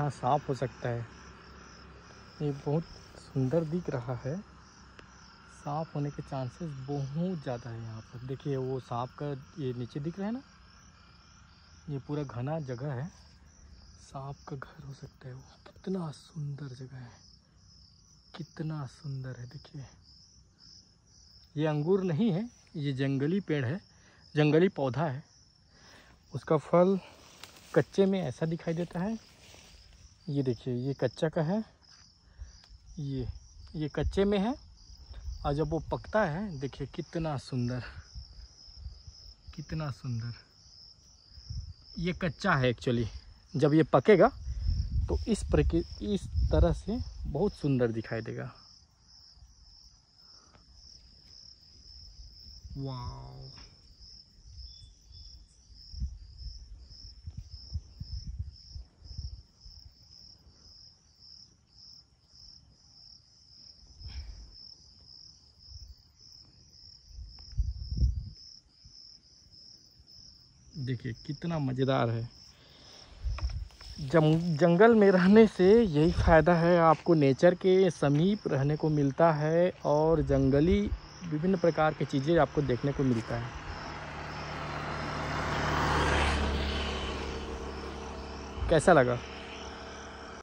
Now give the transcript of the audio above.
यहाँ सांप हो सकता है। ये बहुत सुंदर दिख रहा है, सांप होने के चांसेस बहुत ज़्यादा है यहाँ पर। देखिए वो सांप का ये नीचे दिख रहा है ना, ये पूरा घना जगह है, सांप का घर हो सकता है वो। कितना सुंदर जगह है, कितना सुंदर है। देखिए ये अंगूर नहीं है, ये जंगली पेड़ है, जंगली पौधा है। उसका फल कच्चे में ऐसा दिखाई देता है। ये देखिए ये कच्चा का है, ये कच्चे में है, और जब वो पकता है देखिए कितना सुंदर, कितना सुंदर। ये कच्चा है एक्चुअली, जब ये पकेगा तो इस तरह से बहुत सुंदर दिखाई देगा। वाव, देखिए कितना मज़ेदार है। जंगल में रहने से यही फ़ायदा है, आपको नेचर के समीप रहने को मिलता है और जंगली विभिन्न प्रकार की चीज़ें आपको देखने को मिलता है। कैसा लगा?